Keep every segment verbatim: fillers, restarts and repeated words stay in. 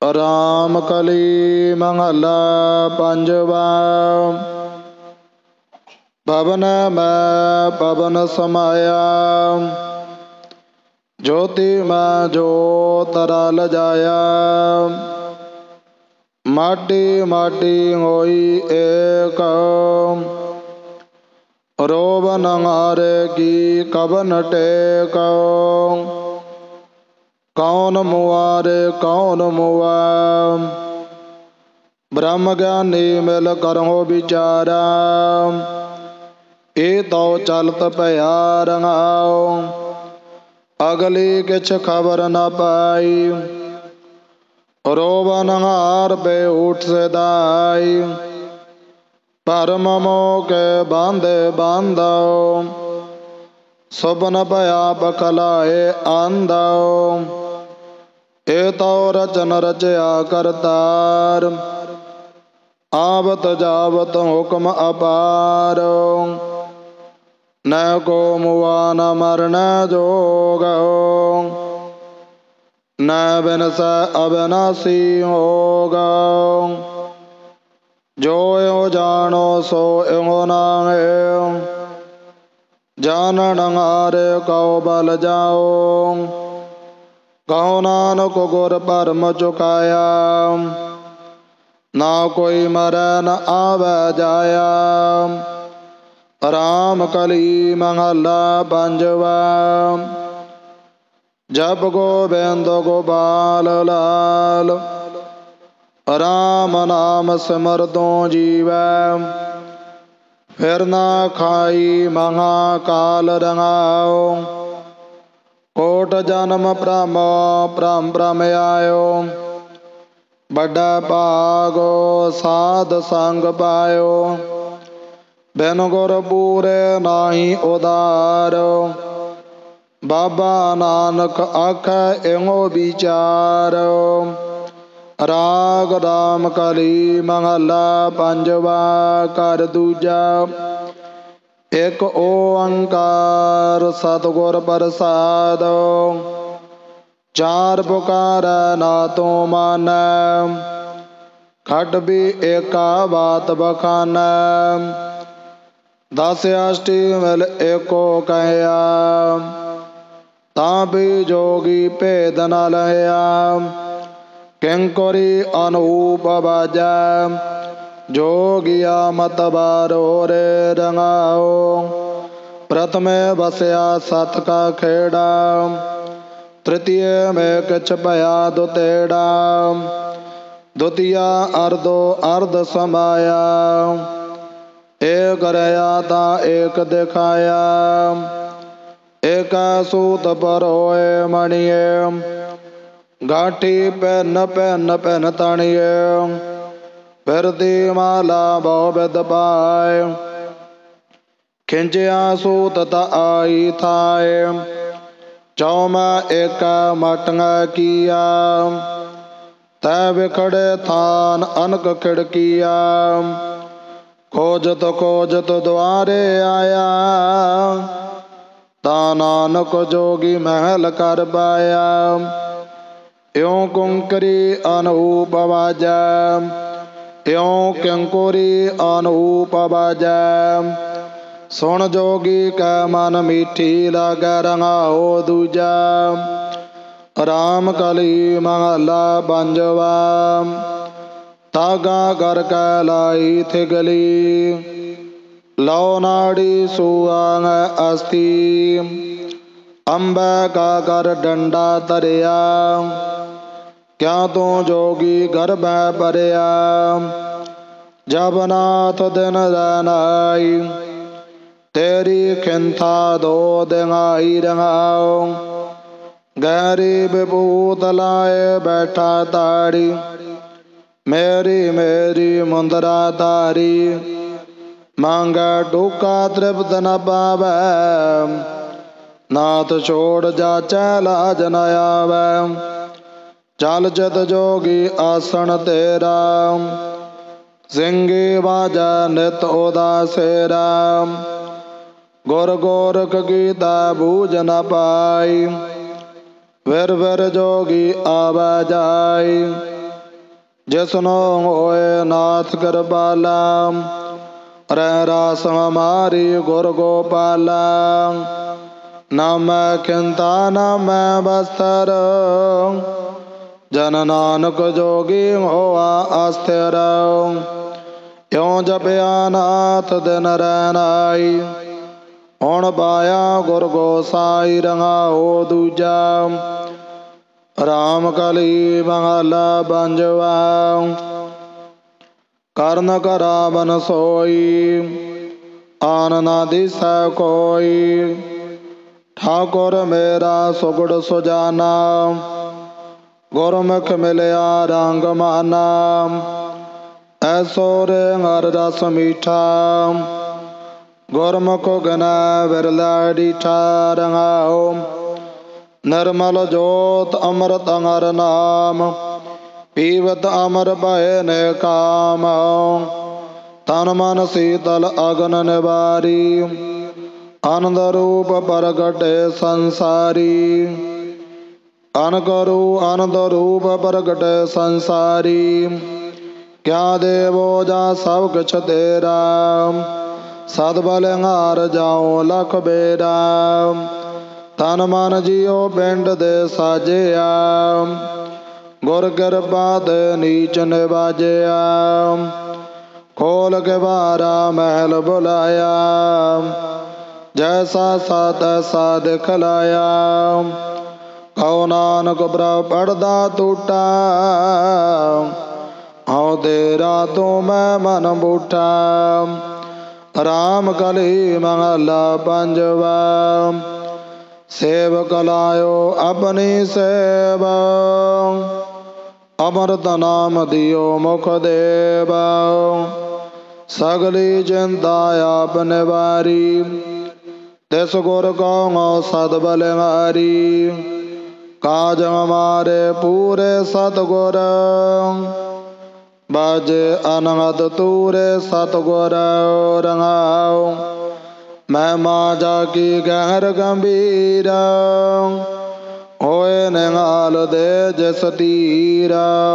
राम कली महला पंजवा। पवन में पवन समाया, ज्योति में ज्योत रल जाया। माटी माटी होई एक, रोब नंगारे की कवन टेक। कौन मुआरे कौन मुआ, ब्रह्म ज्ञानी मिल करो विचारा। ए तो चलत पया रंगाओ, अगली किछ खबर न पाई। रोब नंगार पे उठ से दाई, परम मोके बांधे बांधो। सुबन पया बखलाए आंदो, ए तो रचन रचया करतार। आवत जावत हुक्म अपार, न को मुआ न मरन जोग। न बिनस अविनाशी होगा, जो यो जानो सो यो नाहे। जानन हारे कहो बल जाओ, कहो नानक गुर परम चुकाया। ना कोई मरै न आवे जाया, राम कली महला पंजवा। जप गोबिंद गोपाल लाल, राम नाम सिमर दो जीवै। फिर ना खाई महाकाल रंगाओ, कोट जन्म भ्रम भ्रम भ्रम आयो। बड़ा भागो साध संग पायो, बिन गुर पूरे नाही उदार। बाबा नानक आख एहो विचार, राग राम कली महला पंजवा। कर दूजा एक ओंकार सतगुर प्रसाद, चार पुकार ना तो मान। खट भी एका बात बखान, दस अष्टी मिल एको कहया। तापी जोगी भेद न लया, किंकुरी अनूप बाजा। जोगिया मत बारो रे रंगाओ, प्रथमे बसया सत का खेड़ा। तृतीय में किछ पया दुतेड़ा, द्वितीया अर्धो अर्ध समाया। एक रया ता एक दिखाया, एक सूत पर होए मणिये। गाठी पेन पेन पेन तणिये, फिरती माला बहु विध पाए। खिंचिया सूत ता आई थाए, चौमा एक मटंग किया। तै बिखड़े थान अनक खिड़किया, खोजत खोजत द्वारे आया। ता नानक जोगी महल कर पाया, यों कुंकरी अनूप बाजा। यों किंकुरी अनूप बाजा, सुन जोगी का मन मीठी लागे रंगाओ दूजा। राम कली महला पंजवा। तागा कर लाई थे गली, लो नाड़ी सुआंग अस्थि। अम्बे का कर डंडा तरिया, क्या तू जोगी घर में परया। जब नाथ दिन रनाई, तेरी खिंथा दो दिहाई रंगाओ। गहरी विभूत लाए बैठा ताड़ी, मेरी मेरी मुंदरा तारी। मांगा टूका तृप्त न पावे, नाथ छोड़ जाचे लाज न आवे। चल चित जोगी आसन तेरा, सिंगी बाजा नित उदासेरा। गुर गोरख गीता बूझ न पाई, फिर फिर जोगी आवा जाई। जिसनो होए नाथ कृपाला रह रास हमारी गुर गोपाला न मैं खिंता न मैं बस्तर जन नानक जोगी होआ अस्थिर क्यों जपया नाथ दिन रैनाई हुण पाया गुर गोसाई रंगा हो दूजा राम कली महला पंजवा कर्ण करावन सोई आन ना दिसै कोई ठाकुर मेरा सुगुड़ सुजाना गुरमुख मिलया रंग माना ऐसो रे हर रस मीठा गुरमुख गना विरला डीठा रंगाओ निर्मल जोत अमृत हर नाम पीवत अमर भय ने काम तन मन शीतल अगन निवारी आनंद रूप प्रगटे संसारी अनकरु आनंद रूप प्रगटे संसारी क्या देवो जा सब कुछ तेरा सदबल हार जाओ लख बेरा तन मन जियो पिंड दे साजिया गुर कृपा दे नीच निवाजिया खोल के बारा महल बुलाया जैसा सा तैसा दिखलाया कहो नानक प्रभ पड़दा टूटा हाँ तेरा तो मैं मन बूठा राम कली महला पंजवा सेवक लायो अपनी सेवा अमृत नाम दियो मुख देवा सगली चिंता आपने वारी तिस गुर कहो सदबल हारी काज हमारे पूरे सतगुर बाजे अनहद तूरे सतगुर रंगाओ मैं माजा की गहर गंभीर होए निहाल दे जस तीर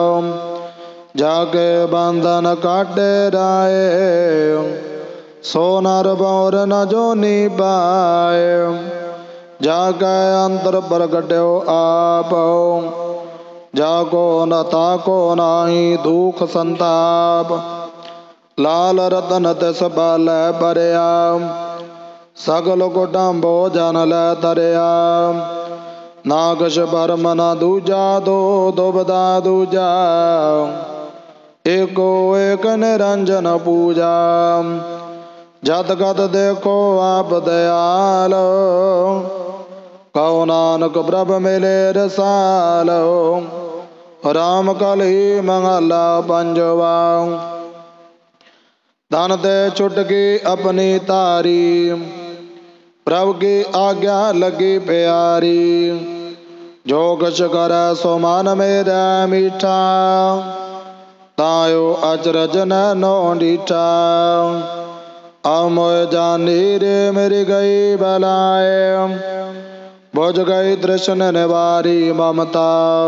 जाके बंधन काटे राए सो नर बौर न जो नी पाए जाके अंतर प्रगट्यो आप जाको न ताको नाही दुख संताप लाल रतन तिस बाल परया सगल कुटुंबो जन लै तरया नागश परम न दूजा दो दुबदा दूजा एको एक निरंजन पूजा जत गत देखो आप दयाल कहो नानक प्रभ मिले रसाल राम कली मंगला पंजवा धन ते छुटकी अपनी तारी प्रभु की आज्ञा लगी प्यारी जो कछ कर सो मान मेरा मीठा तायो अचरज नो डीठा अमोय जानी रे मेरी गई बलाए बुझ गई तृष्ण निवारी ममता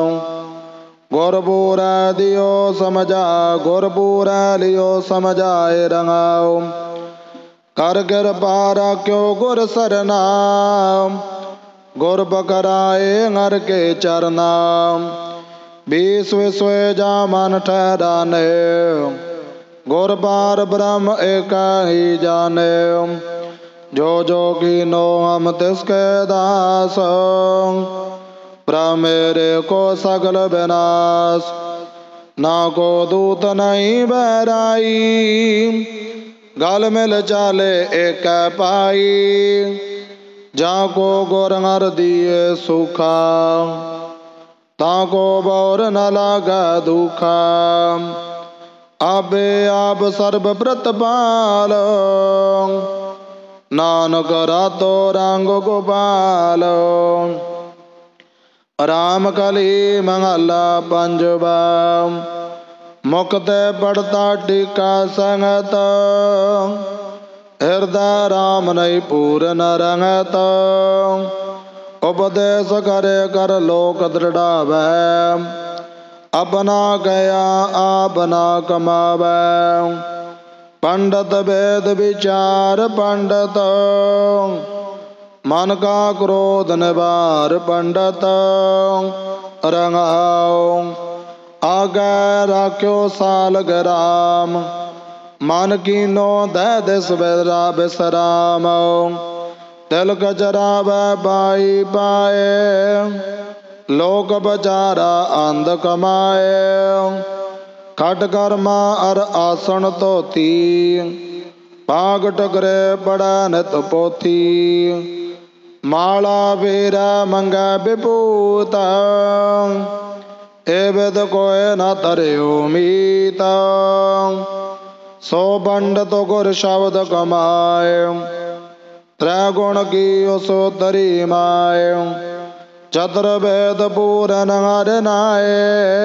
गुरपुरा दियो समझा गुरपुरा लियो समझाए रंगाओ कर कृपा क्यों गुर सरनाम गुर बकराए नर के चरनाम बीस विश्व जा मन ठहराने गुर पार ब्रह्म एक ही जाने जो जो की नो हम तिसके दास प्रभु मेरे को सगल विनाश ना को दूत नहीं बहराई गल मिल चाले एक पाई जाको गुर हर दिए सुखा ताको बौर न लागा दुखा आबे आप सर्व प्रतपाल नानक रातो रंग गोपाल राम कली मंगला पंजवा मुक्ते पड़ता टीका संगत हृदय राम नहीं पूर्ण रंगत उपदेश करे कर लोक दृढ़ावै अपना गया आपना कमावे। पंडित वेद विचार पंडित मन का क्रोध निवार पंडित रंगाओ। आगे राख्यो साल ग्राम मन कीनो दे दिस बेरा विश्राम। तिल कचरावे पाई पाए लोक बचारा अंध कमाए। खट कर्मा अर आसन धोती पाग टकरे बड़ा नित पोथी। माला वीरा मंगा विभूत ए विद कोय न तरयो मीत। सो पंडित गुर शब्द कमाए त्रैगुण की सो तरी माए। चतुर्वेद पूरन हर नाए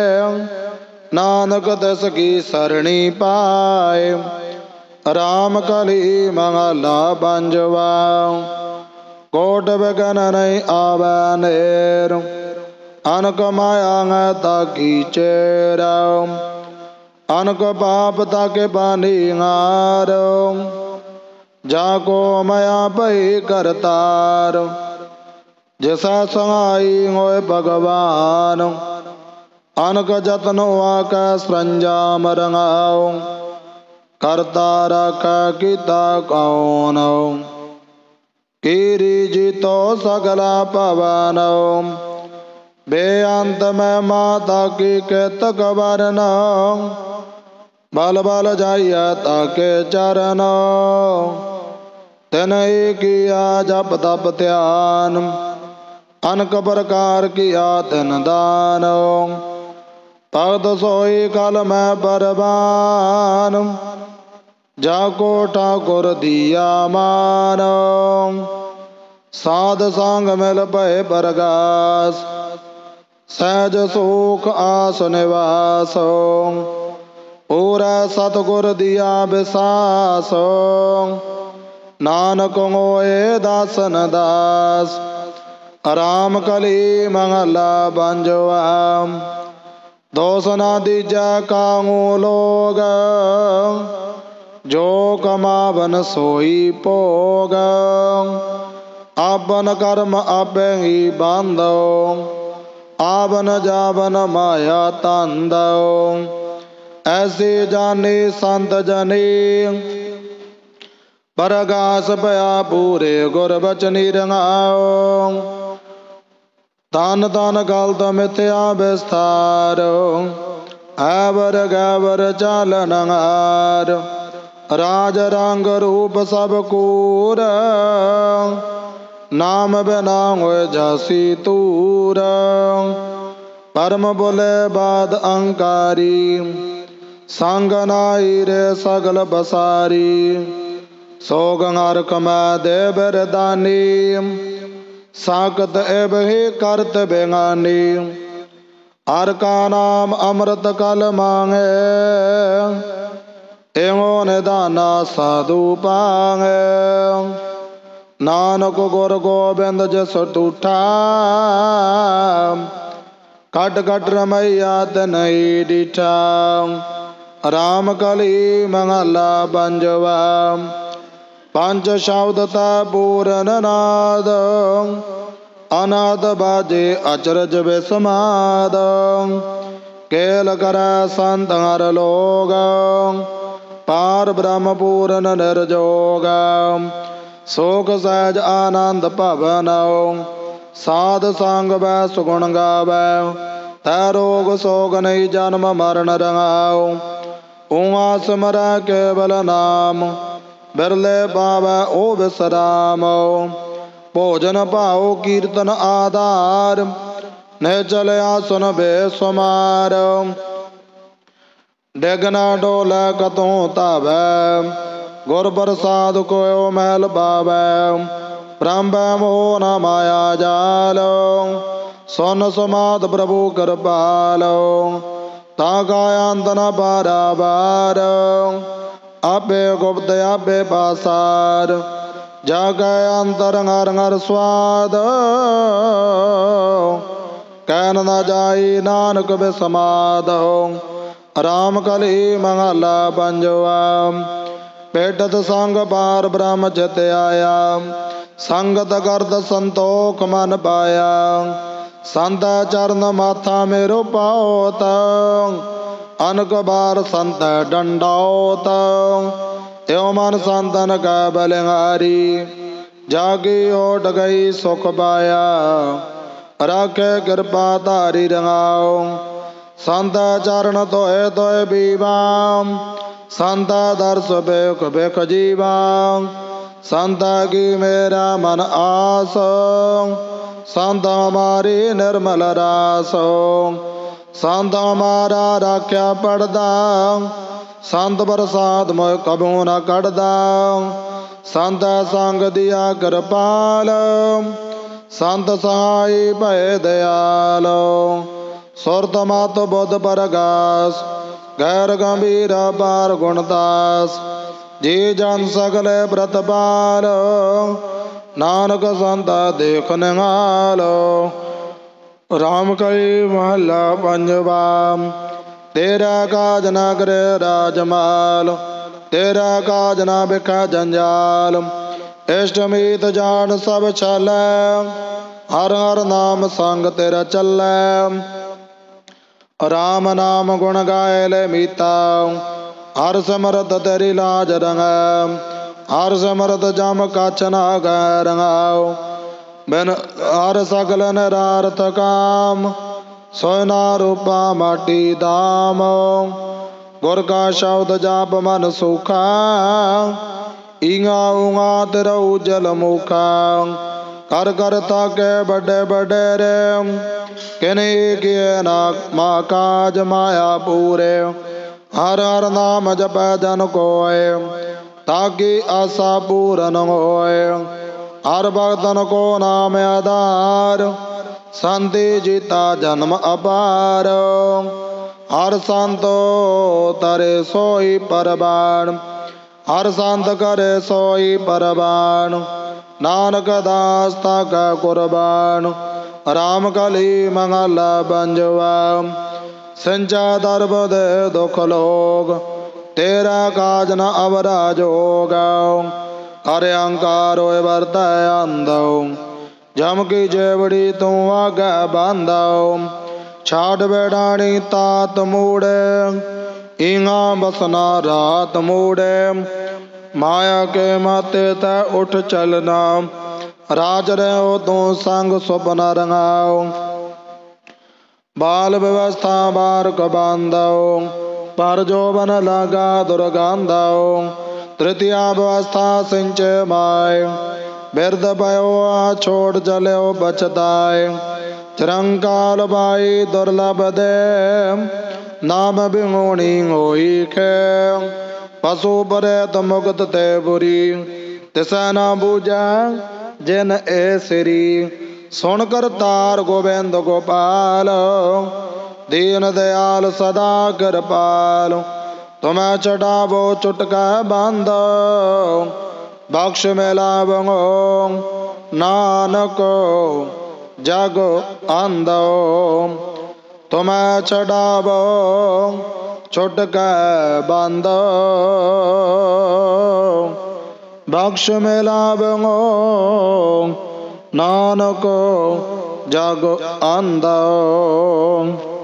नानक दस की सरणी पाए। राम कली मंगला बंजवा कोट विघन नहीं आवे नेर। अनक माया ताकी चेर अनक पाप ताके पानी हार। जाको माया पई करतार जैसा सहाई होए भगवान। अनक जतन आका संजाम रंगाओ करता रखा किता कौन। कीरी जीतो सगला पवन बेअंत में माता की केत कबरन। बल बल जाइया ताके चरण तिन ही किया जप तप ध्यान। अनक प्रकार किया तिन दान भक्त सोई कल में बरबान। जाको ठाकुर दिया मान साध संग मिल पए बरगास। सहज सुख आस निवास पूरा सतगुर दिया विसास। नानक होए दासन दास राम कली मंगला बंजवा। दोष न दीजा काहू लोग जो कमावन सोई भोग। आपन कर्म आपे ही बांधो आवन जावन माया तांदो। ऐसी जानी संत जनी परगास पया पूरे गुर बचनी रंगाओ। तन तन गलत मिथ्या विस्तार हैवर गैवर चालन हार। राज रंग रूप सब कूर नाम बिना होए झांसी तूर। परम बोले बाद अहंकारी संग नाई रे सगल बसारी। सोगंगार कमा दे बरदानी साकत एब ही करत बेगानी। हर का नाम अमृत कल मांगे एवो निदाना साधु पांगे। नानक गुर गोबिंद जस टूठा कट कट रमैया तनई डिठा। राम कली मंगला बंजवा पंच शब्द ता पूरन नाद। अनाद बाजे अचरज बेसमाद केल कर संत हर लोग। पार ब्रह्म पूरन निर्जोग शोक सहज आनंद भवन। साध संग बै सुगुण गावै तै रोग सोग नहीं जन्म मरण रंगाओ। ऊहा सिमरै केवल नाम बिरले पावै ओ विश्राम। भोजन पाओ कीर्तन आधार ने चले आसन बेसुमार। डेगना डोले कतों तावै गुर प्रसाद कोयो महल पावै। ब्रह्म मोह न माया जाल सुन समाद प्रभु कृपाल। ताका अंत न बाराबार आपे गुप्त आपे पासार। जाग अंतर हर हर स्वाद ਕਹਿਨ ਨਾ ਜਾਈ ਨਾਨਕ ਬਿਸਮਾਦੋ। ਰਾਮ ਕਲੀ ਮਹਲਾ ਪੰਜਵਾ। ਭੇਟਤ ਸੰਗ ਪਾਰ ਬ੍ਰਹਮ ਚਿਤ ਆਇਆ। ਸੰਗਤ ਕਰਤ ਸੰਤੋਖ ਮਨ ਪਾਇਆ। ਸੰਤ ਚਰਨ ਮਾਥਾ ਮੇਰੋ ਪਾਉਤ। ਅਨਕ ਬਾਰ ਸੰਤ ਡੰਡਾਉਤ। ਇਉ ਮਨ ਸੰਤਨ ਕੈ ਬਲਿਹਾਰੀ। ਜਾਗੀ ਓਟ ਗਈ ਸੁਖ ਪਾਇਆ। ਰਾਖੇ ਕਿਰਪਾ ਧਾਰੀ ਰੰਗਾਉ। ਸੰਤ ਚਰਨ ਧੋਏ ਧੋਏ ਬੀਵਾ। ਸੰਤ ਦਰਸ ਬੇਖ ਬੇਖ ਜੀਵਾ। संत की मेरा मन आस। संत हमारी निर्मल रास। संत हमारा राख्या पड़दा। संत प्रसाद मोह कबू न कड़दा। संत संग दिया कृपाल। संत सहाय भय दयाल। सुरत मत बुद्ध परगास। गैर गंभीर पार गुणदास। जी जन सकल व्रतपाल। नानक संत देख निहाल। राम कली महला पंजवा। तेरा काज न करे राजमाल। तेरा काज न बिखा जंजाल। इष्ट मीत जान सब छल। हर हर नाम संग तेरा चल। राम नाम गुण गाय ले मीता। हर समरत तेरी लाज रंग। हर समरत जम कछ न रंगाओ। बिन हर सकल निरारथ काम। सोना रूपा माटी दाम। गुर का शब्द जाप मन सुखा। ईगा ऊगा तेरा उजल मुखा। कर कर ताके बड़े बड़े रे। किन्हीं किए ना मा काज माया पूरे। हर हर नाम जप जन कोय। ताकि आशा पूरन होय। हर भक्तन को नाम आधार। शांति जीता जन्म अपार। हर संतो तरे सोई परबान। हर संत करे सोई परबान। नानक दास तक कुर्बान। राम कली मंगला पंजवा। संचा दर्ब दे दुख लोग। तेरा काज न अवरा जोग। हरे अहंकार होए बरतै अंधो। जम की जेवड़ी तू आगे बांधो। छाड़ बेड़ानी तात मूड़े। ईगा बसना रात मूड़े। माया के माते तै उठ चलना। राज रहो तू संग सुपना रंगाओ। बाल व्यवस्था बारक बांधो। पर जो बन लगा दुर्गंधो। तृतीया व्यवस्था सिंचे माय। बिरद भयो छोड़ चलो बचताय। चिरंकाल बाई दुर्लभ दे। नाम बिगुणी होई खे। पशु परेत मुक्त ते बुरी। तिसै न बूझा जिन ए सिरी। सुन करतार गोविंद गोपाल। दीन दयाल सदा कृपाल। तुम्हें चढ़ावो चुटका बांधो। बख्श मिलावो नानक जग आंधो। तुम्हें चढ़ावो चुटका बांधो। बख्श मिलावो नानक जग आंधो।